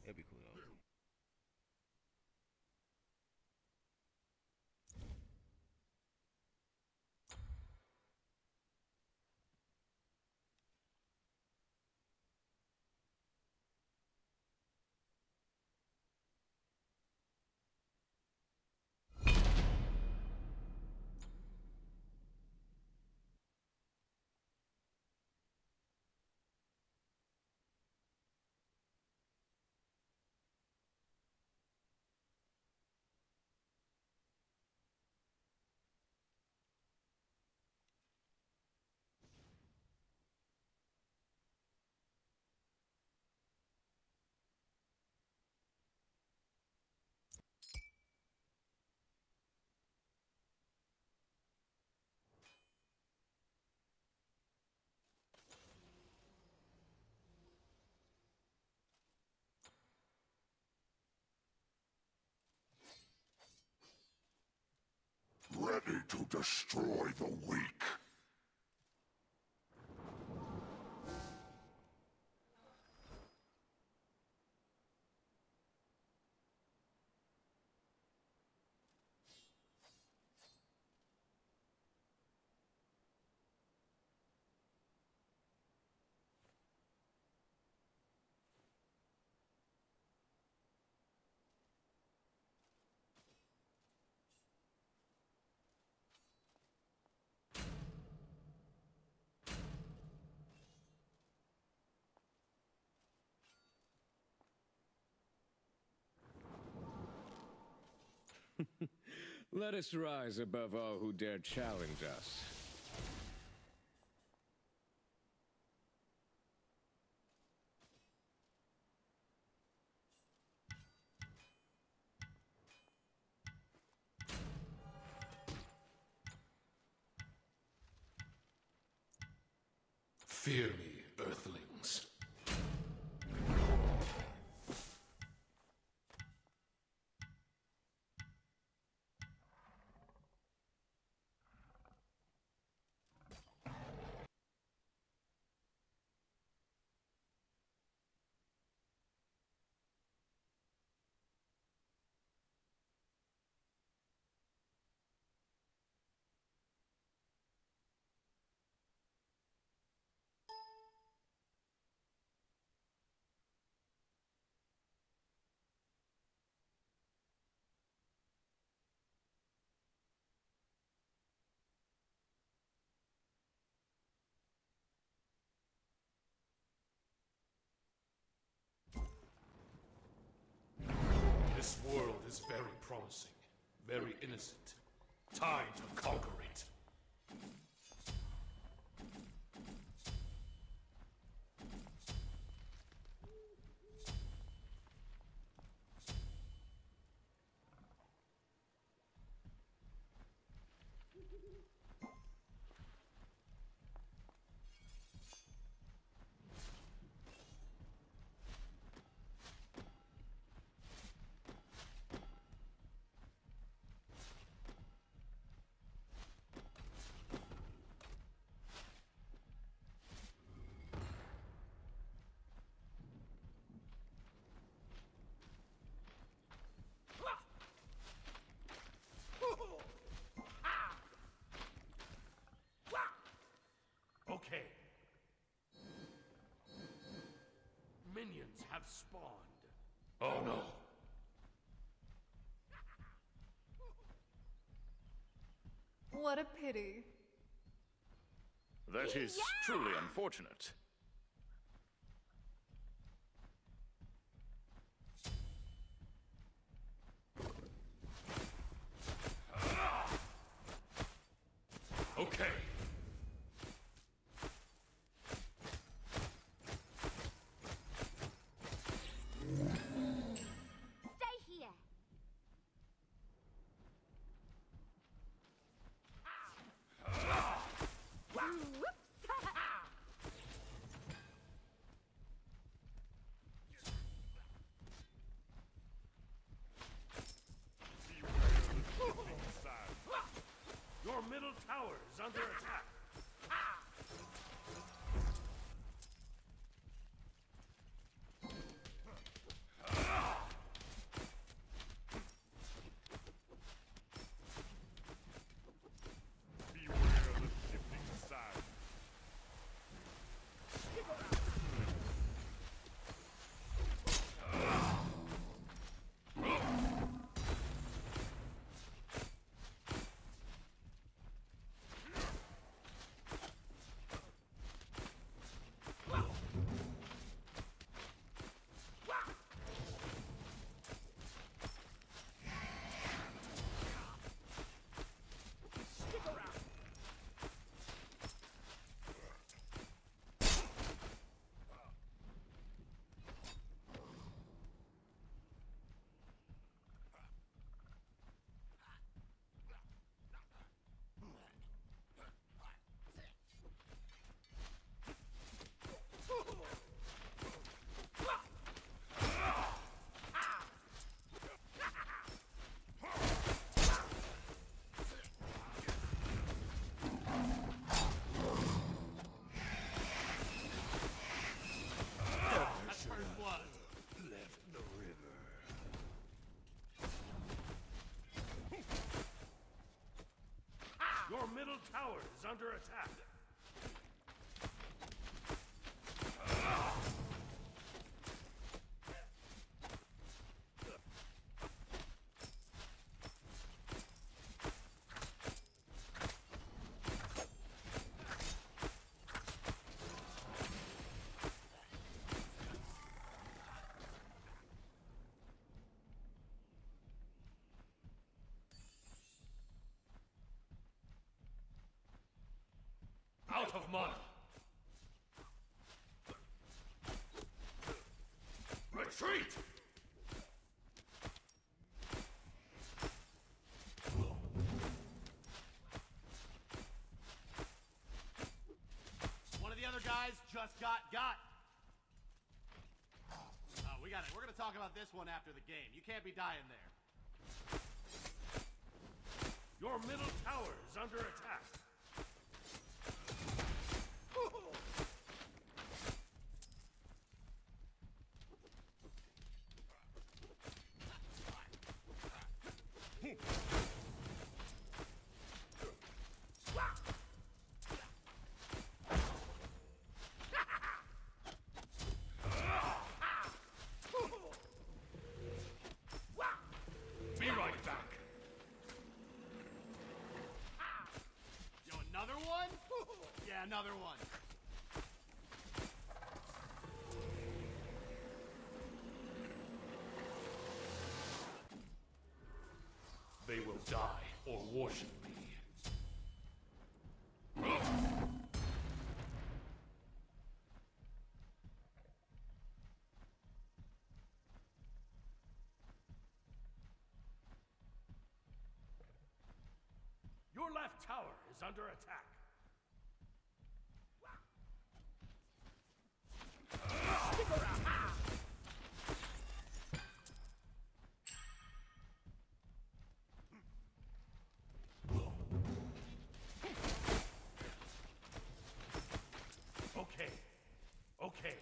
That'd be cool though. Ready to destroy the weak. Let us rise above all who dare challenge us. Fear me, Earthlings. This world is very promising, very innocent. Time to conquer it. Okay. Minions have spawned. Oh no. What a pity. That is truly unfortunate. Okay. Stay here. Whoops. tower is under attack. Out of mana. Retreat! One of the other guys just got. We got it. We're gonna talk about this one after the game. You can't be dying there. Your middle tower is under attack. Be right back. Yo, another one? Yeah, another one. They will die or worship me. Your left tower is under attack. Okay.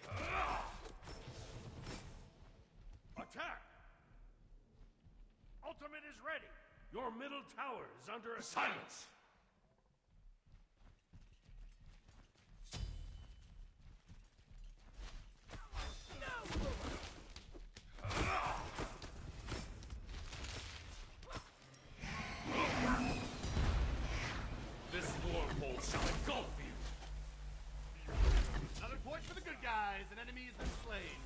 Attack! Ultimate is ready. Your middle tower is under attack. Silence! This wormhole shall engulf you. Another point for the good guys. An enemy has been slain.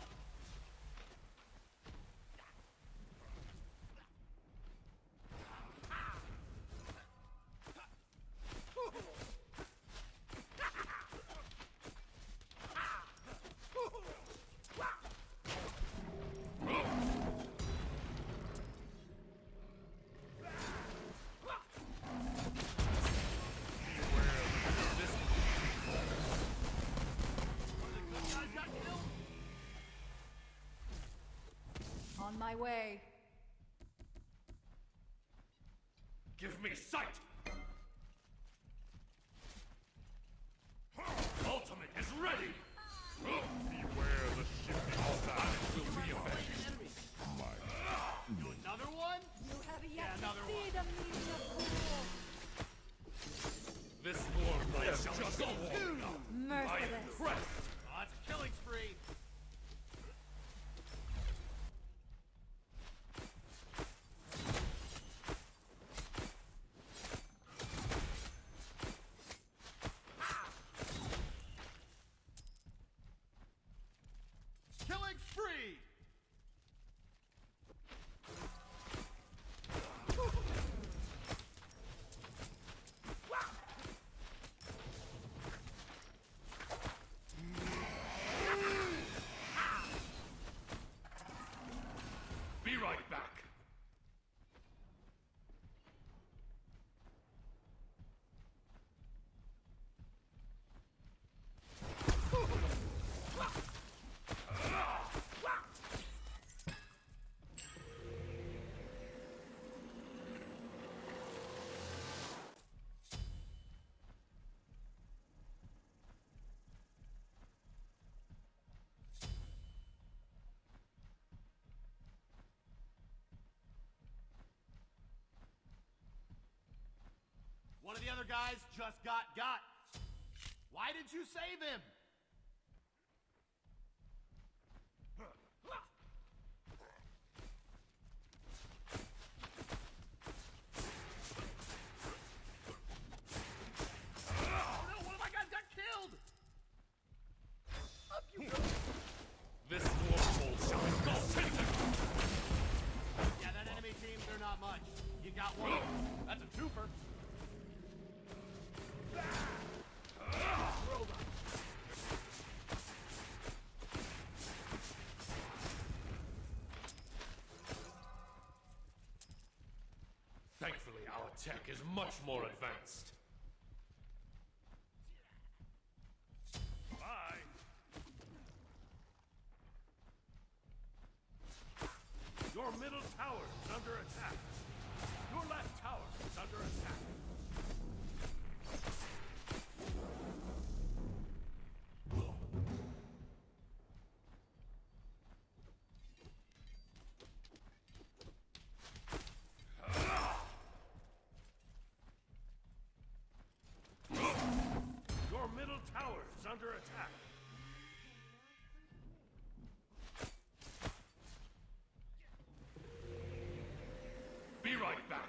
On my way. Give me sight! Ultimate is ready! Beware the shifting side will be avenged. Another one? You have yet Yeah, another to see the meaning of war. This wormhole shall just go on. I am Merciless. impressed. Oh, it's a killing spree. other guys just got. Why did you save him? Oh no, one of my guys got killed! Up you go! This wormhole shall engulf him! Yeah, that enemy team, they're not much. You got one. That's a twofer. Thankfully, our tech is much more advanced. Bye. Your middle tower is under attack. Your left tower is under attack. Your middle tower is under attack. Be right back.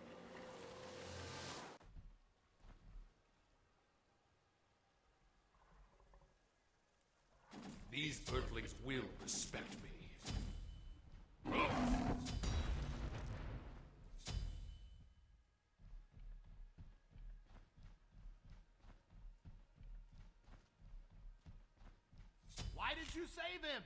These Earthlings will respect me. Why did you save him?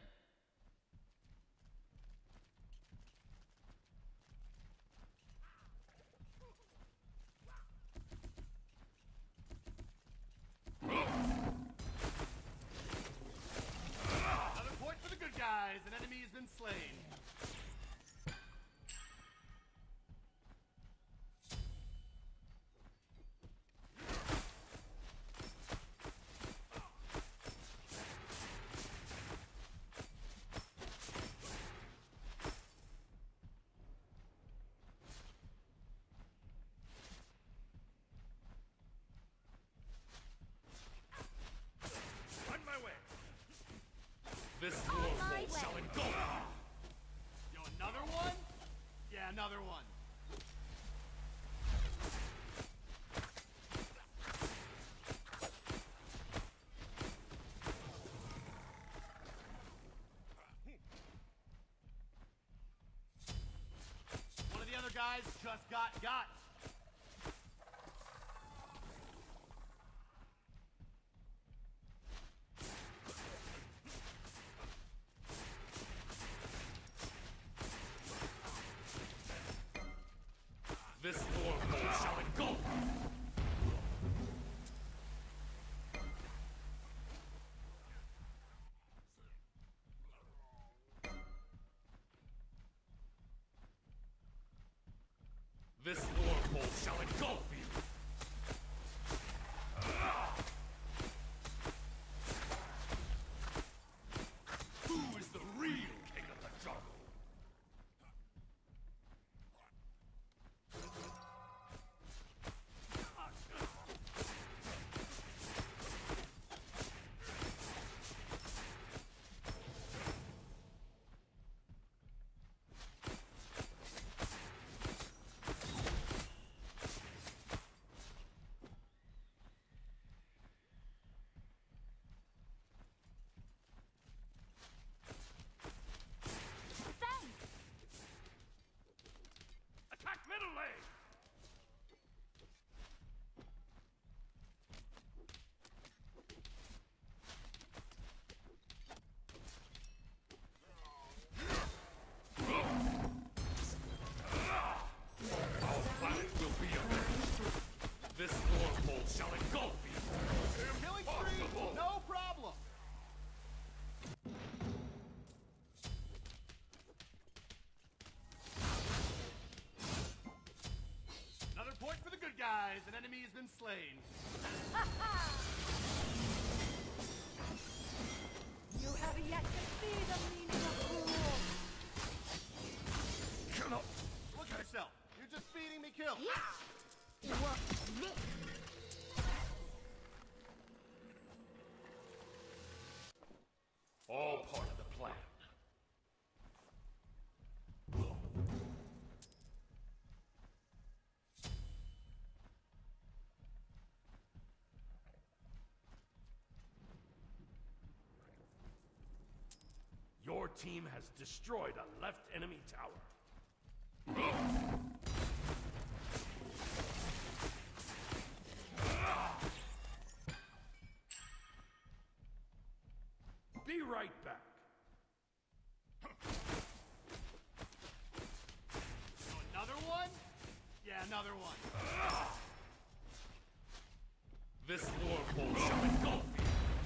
Another point for the good guys. An enemy has been slain. On my way. This my wormhole way. shall engulf. Yo, another one? Yeah, another one. One of the other guys just got. This wormhole shall engulf. This wormhole shall engulf you. Who is the real king of the jungle? Thanks! Attack middle lane. Our planet will be avenged. This wormhole shall engulf you. Killing spree, no problem. Another point for the good guys. An enemy has been slain. You have yet to see the meaning of rule. Look at yourself. You're just feeding me kills. What? team has destroyed a left enemy tower. Be right back. Another one? Yeah, another one. This wormhole shall engulf you.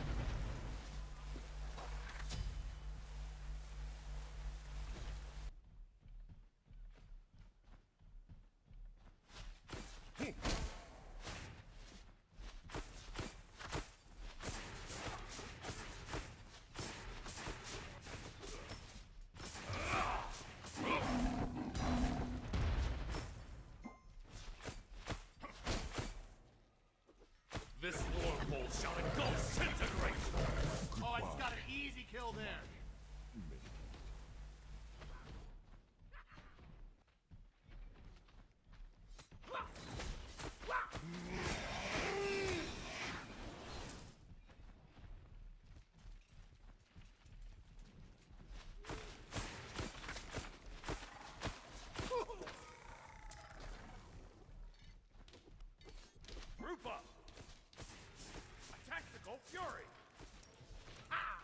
This wormhole shall engulf disintegrate! Oh, I just got an easy kill there. Group up! Tactical Fury! Ah!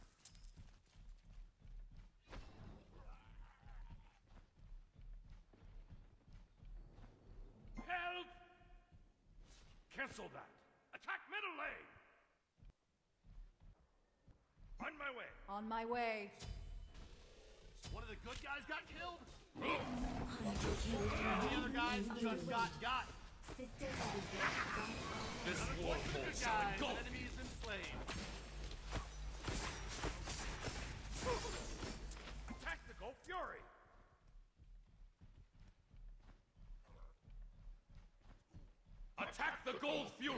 Help! Cancel that! Attack middle lane! On my way! On my way. One of the good guys got killed? The other guys just got. This wormhole Good shall guys, engulf an enemy has been slain. Tactical Fury! Attack the Gold Fury!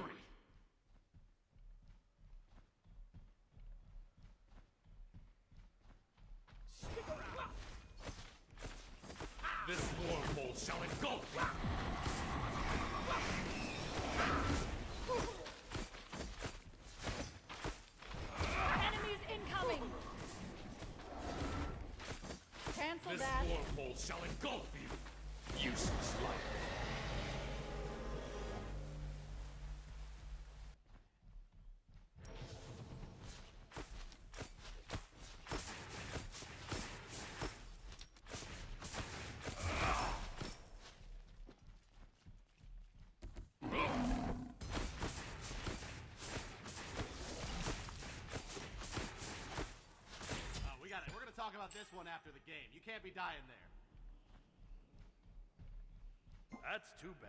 Stick around! This wormhole shall engulf you! Enemies incoming. Cancel This that. wormhole shall engulf you! Useless life! We got it. We're gonna talk about this one after the game. You can't be dying there. That's too bad.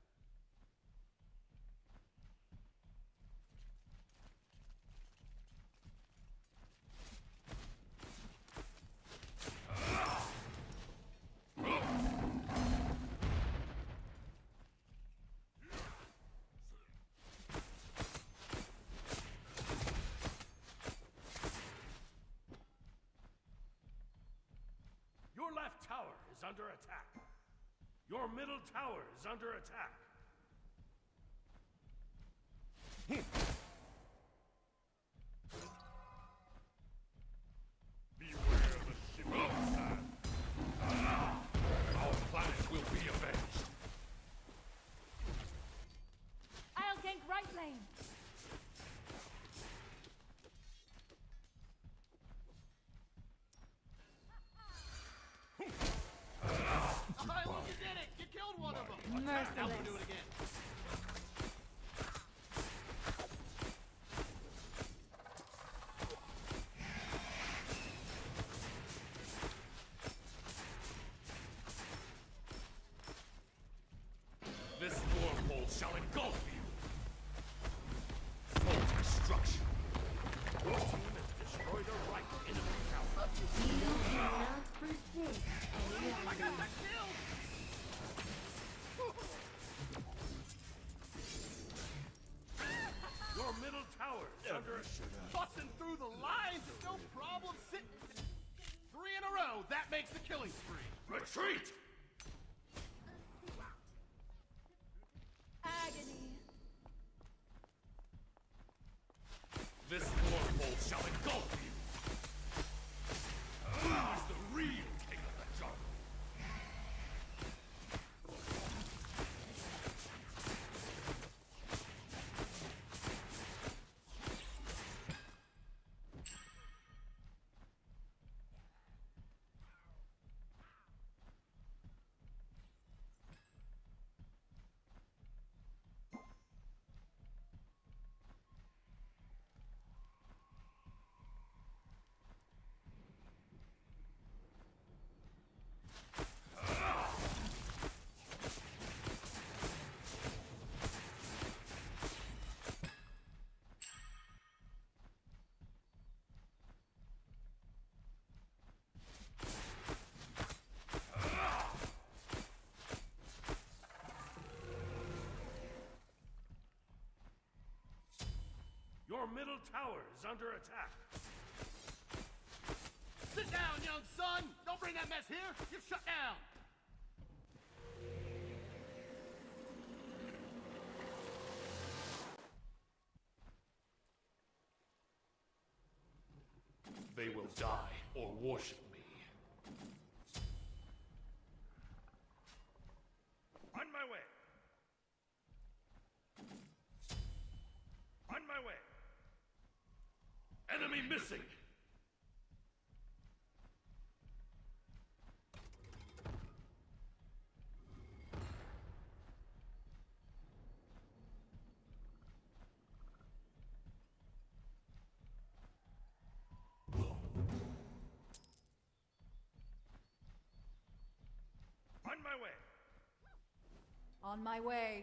Your left tower is under attack. Your middle tower is under attack. Beware the shifting sand. Our planet will be avenged! I'll gank right lane. Oh, look, you did it! You killed one of them! Now we'll do it Merciless. again. This wormhole shall engulf you! Full destruction! Your team has destroyed a right enemy tower. I got that killed! Your middle tower is under attack. Busting through the lines is no problem. Sitting 3 in a row. That makes the killing spree. Retreat! Agony. This wormhole shall engulf you! middle tower is under attack. Sit down, young son! Don't bring that mess here! You're shut down! They will die or worship me. On my way. On my way. Enemy missing! On my way. On my way.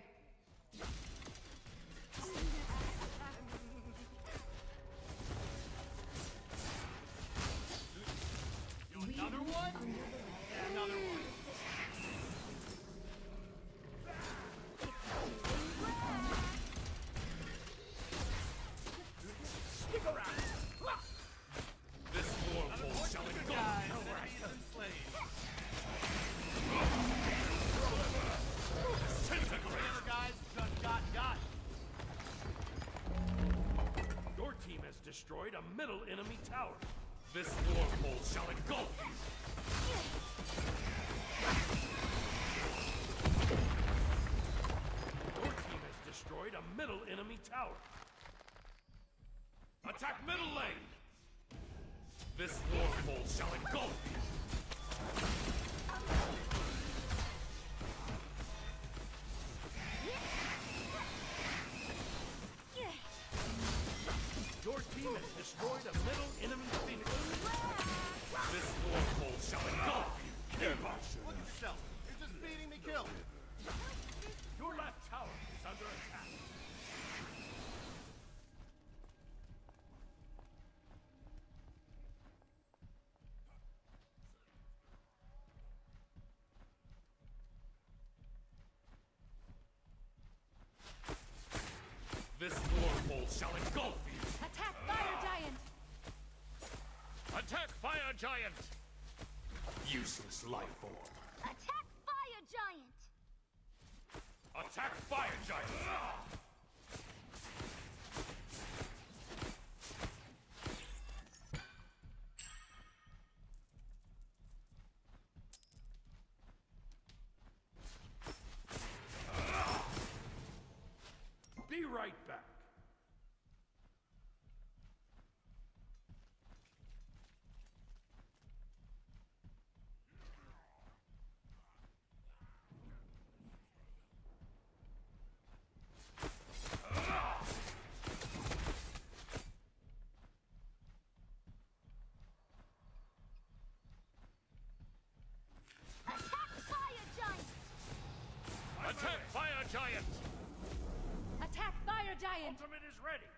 Another one? Yeah, another one. Stick around. This wormhole shall engulf Guys, you. enemies enslaved. Disintegrate! The other guys just got. Your team has destroyed a middle enemy tower. This wormhole shall engulf you. Your team has destroyed a middle enemy tower. Attack middle lane! This wormhole shall engulf you. Your team has destroyed a middle enemy phoenix. This wormhole shall engulf you. Look yourself. You're just beating me kill. Your left tower is under attack. This wormhole shall engulf you. Attack Fire Giant! Attack Fire Giant! Useless life form. Attack Fire Giant! Attack Fire Giant! Be right back. Attack Fire Giant! Attack Fire Giant! Attack Fire Giant! Ultimate is ready.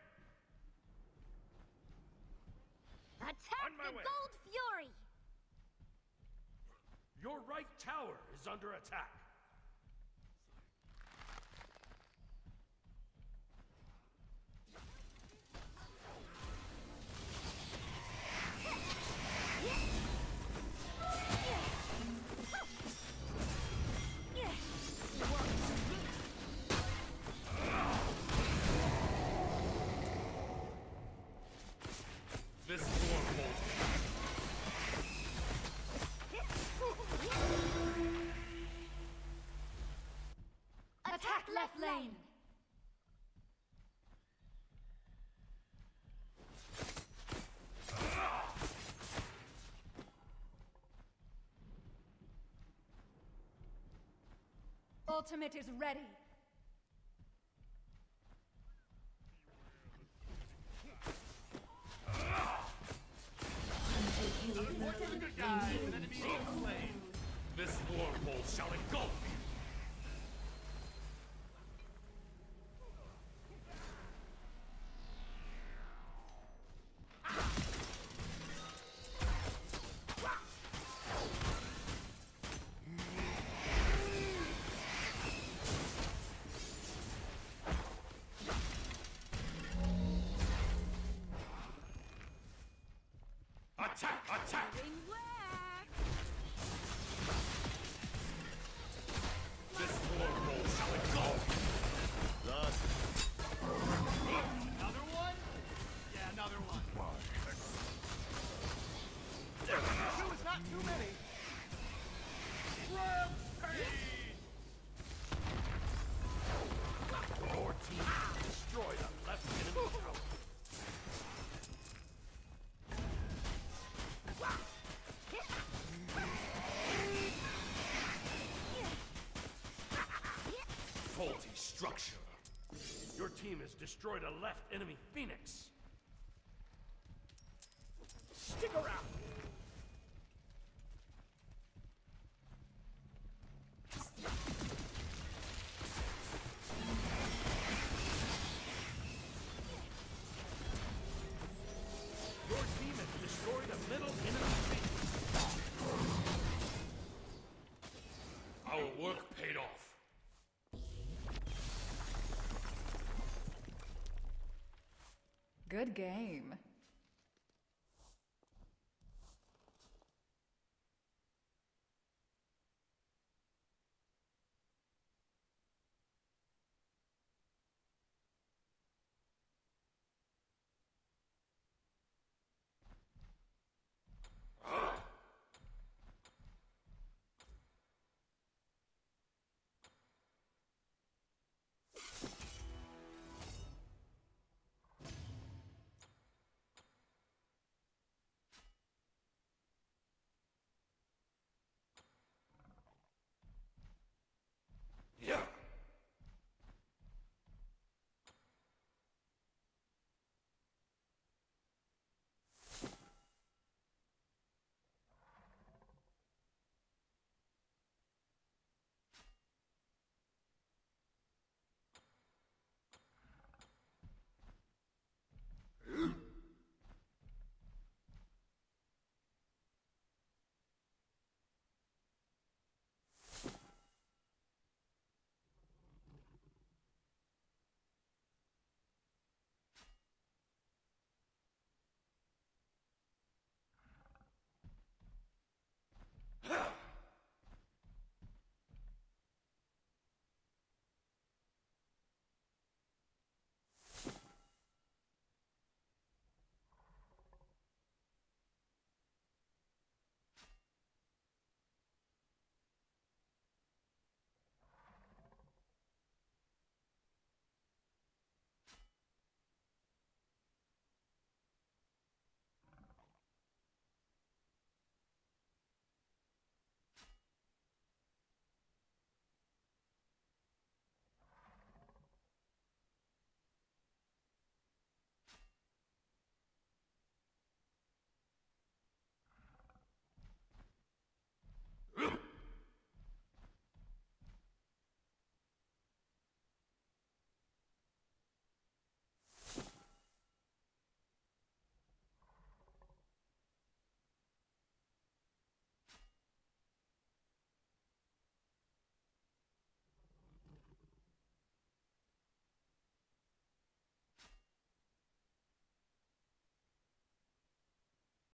Attack On my the way. Gold Fury! Your right tower is under attack. This wormhole. Attack left lane! Ultimate is ready. More to the good guys and enemies enslaved. This wormhole shall engulf you. Attack! Attack! Getting whacked. This wormhole shall engulf! Another one? Yeah, another one. Two is not too many. Rampage! Your team destroyed a left enemy tower. Faulty structure. Your team has destroyed a left enemy Phoenix. Stick around! Your team has destroyed a middle enemy Phoenix. Our work paid off. Good game.